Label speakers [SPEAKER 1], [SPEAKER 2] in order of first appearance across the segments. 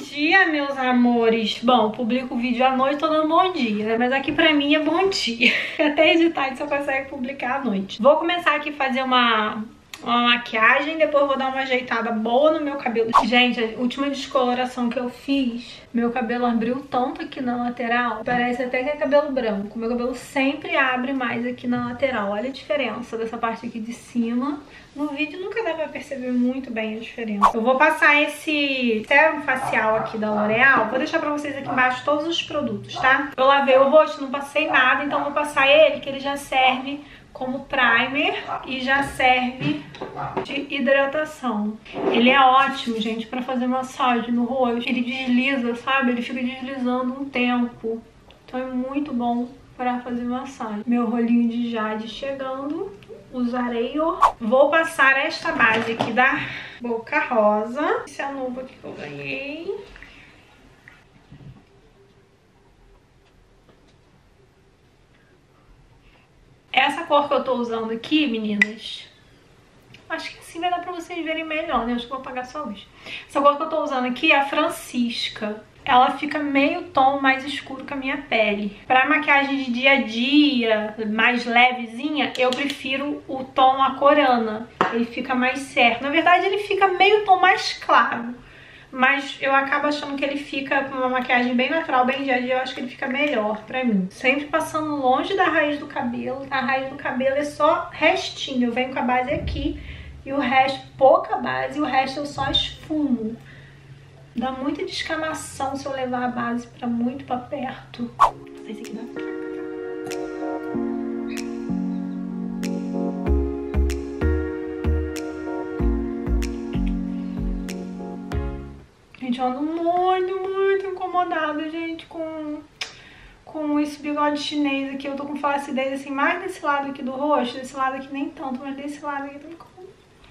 [SPEAKER 1] dia, meus amores. Bom, publico o vídeo à noite, tô dando bom dia, né? Mas aqui pra mim é bom dia. Até editar você só consegue publicar à noite. Vou começar aqui a fazer uma maquiagem, depois vou dar uma ajeitada boa no meu cabelo. Gente, a última descoloração que eu fiz, meu cabelo abriu tanto aqui na lateral, parece até que é cabelo branco. Meu cabelo sempre abre mais aqui na lateral. Olha a diferença dessa parte aqui de cima. No vídeo nunca dá pra perceber muito bem a diferença. Eu vou passar esse sérum facial aqui da L'Oréal. Vou deixar pra vocês aqui embaixo todos os produtos, tá? Eu lavei o rosto, não passei nada, então vou passar ele, que ele já serve como primer e já serve de hidratação. Ele é ótimo, gente, pra fazer massagem no rosto. Ele desliza, sabe? Ele fica deslizando um tempo. Então é muito bom pra fazer massagem. Meu rolinho de jade chegando. Usarei o... Vou passar esta base aqui da Boca Rosa. Esse é a nuva que eu ganhei. Essa cor que eu tô usando aqui, meninas, acho que assim vai dar pra vocês verem melhor, né? Acho que vou apagar só a luz. Essa cor que eu tô usando aqui é a Francisca. Ela fica meio tom mais escuro que a minha pele. Pra maquiagem de dia a dia, mais levezinha, eu prefiro o tom Acorana. Ele fica mais certo. Na verdade, ele fica meio tom mais claro. Mas eu acabo achando que ele fica com uma maquiagem bem natural, bem dia a dia, eu acho que ele fica melhor pra mim. Sempre passando longe da raiz do cabelo. A raiz do cabelo é só restinho. Eu venho com a base aqui e o resto, pouca base, e o resto eu só esfumo. Dá muita descamação se eu levar a base pra muito pra perto. Não sei se aqui dá. Gente, eu ando muito incomodada, gente, com esse bigode chinês aqui. Eu tô com flacidez, assim, mais desse lado aqui do rosto. Desse lado aqui nem tanto, mas desse lado aqui tá me incomodando.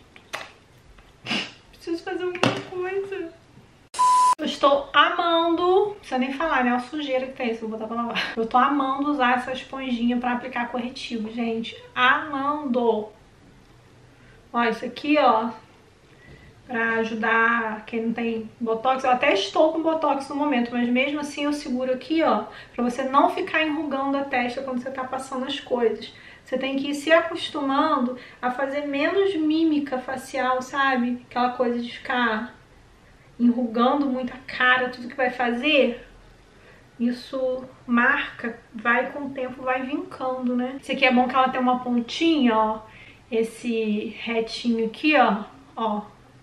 [SPEAKER 1] Preciso fazer alguma coisa. Eu estou amando, não precisa nem falar, né? A sujeira que tem isso, vou botar pra lavar. Eu tô amando usar essa esponjinha pra aplicar corretivo, gente. Amando. Ó, isso aqui, ó, pra ajudar quem não tem botox. Eu até estou com botox no momento, mas mesmo assim eu seguro aqui, ó, pra você não ficar enrugando a testa quando você tá passando as coisas. Você tem que ir se acostumando a fazer menos mímica facial, sabe? Aquela coisa de ficar enrugando muito a cara, tudo que vai fazer, isso marca, vai com o tempo, vai vincando, né? Esse aqui é bom que ela tem uma pontinha, ó, esse retinho aqui, ó,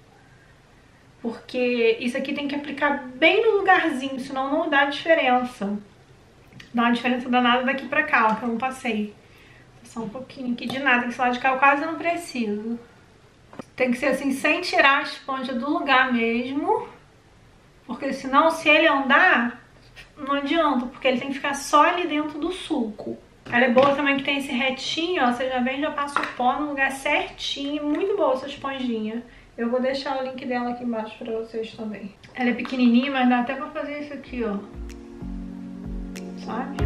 [SPEAKER 1] porque isso aqui tem que aplicar bem no lugarzinho, senão não dá diferença. Dá uma diferença danada daqui pra cá, ó, que eu não passei. Só um pouquinho aqui de nada, que esse lado de cá eu quase não preciso. Tem que ser assim, sem tirar a esponja do lugar mesmo. Porque senão, se ele andar, não adianta. Porque ele tem que ficar só ali dentro do suco. Ela é boa também que tem esse retinho, ó. Você já vem, já passa o pó no lugar certinho. Muito boa essa esponjinha. Eu vou deixar o link dela aqui embaixo pra vocês também. Ela é pequenininha, mas dá até pra fazer isso aqui, ó. Sabe?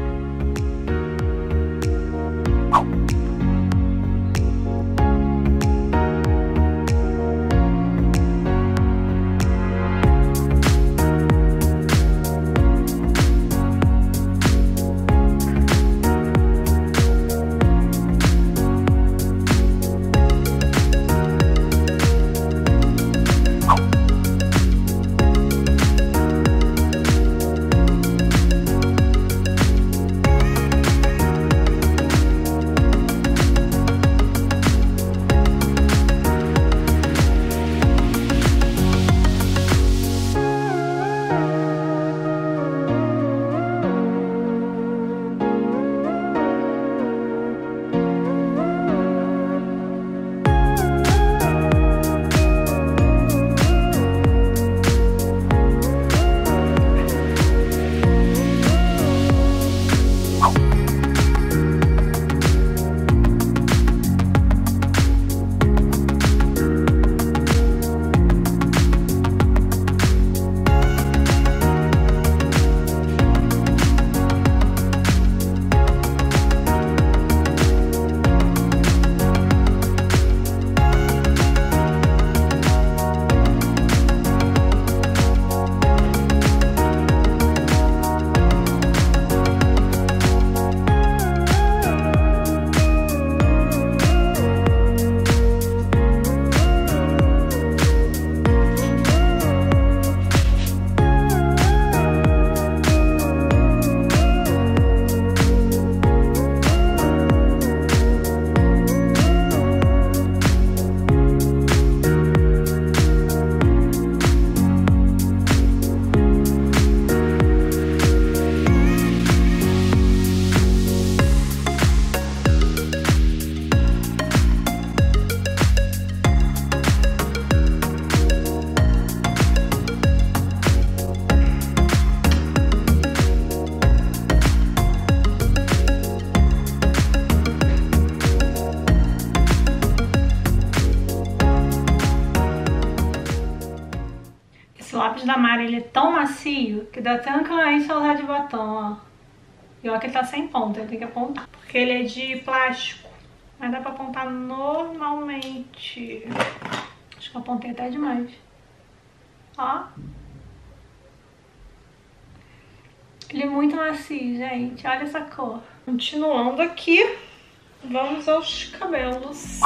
[SPEAKER 1] tão macio que dá até um cliente a usar de batom, ó. E olha que ele tá sem ponta, eu tenho que apontar. Porque ele é de plástico, mas dá pra apontar normalmente. Acho que eu apontei até demais. Ó. Ele é muito macio, gente. Olha essa cor. Continuando aqui, vamos aos cabelos.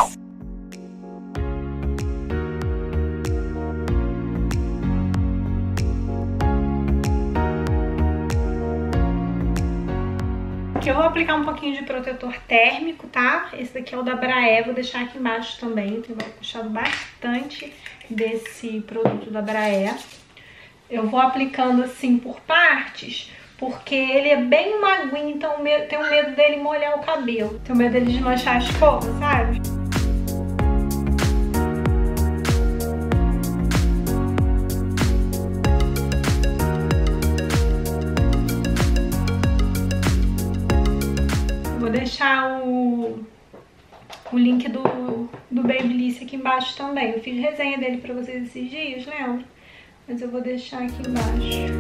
[SPEAKER 1] Aqui eu vou aplicar um pouquinho de protetor térmico, tá? Esse daqui é o da Braé, vou deixar aqui embaixo também. Tenho gostado bastante desse produto da Braé. Eu vou aplicando assim por partes, porque ele é bem maguinho, então tenho medo dele molhar o cabelo. Tenho medo dele desmanchar a escova, sabe? Vou deixar o link do Babyliss aqui embaixo também. Eu fiz resenha dele pra vocês esses dias, lembra? Mas eu vou deixar aqui embaixo.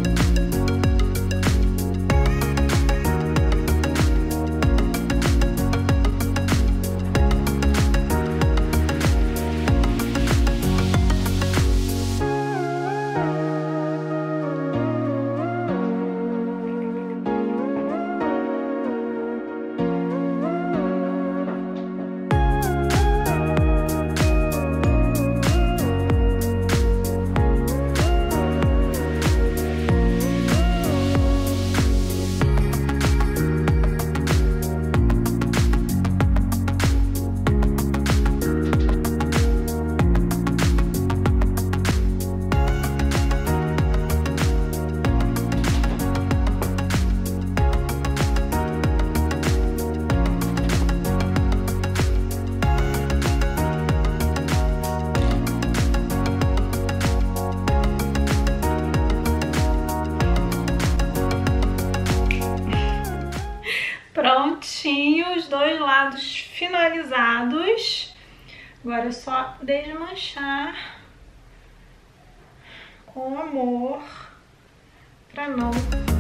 [SPEAKER 1] Prontinho, os dois lados finalizados. Agora é só desmanchar com amor pra não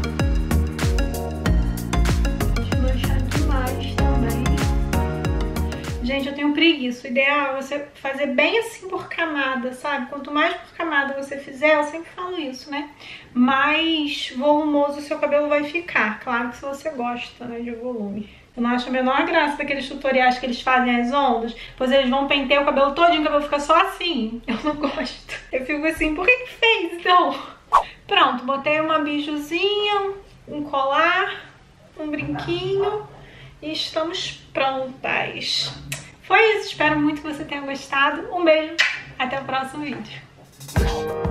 [SPEAKER 1] desmanchar demais também. Gente, eu tenho preguiça. O ideal é você fazer bem assim por camada, sabe? Quanto mais por camada você fizer, eu sempre falo isso, né? Mais volumoso o seu cabelo vai ficar. Claro que se você gosta, né, de volume. Eu não acho a menor graça daqueles tutoriais que eles fazem as ondas, pois eles vão pentear o cabelo todinho, o cabelo fica só assim. Eu não gosto. Eu fico assim, por que fez então? Pronto, botei uma bijuzinha, um colar, um brinquinho e estamos prontas. Foi isso, espero muito que você tenha gostado. Um beijo, até o próximo vídeo.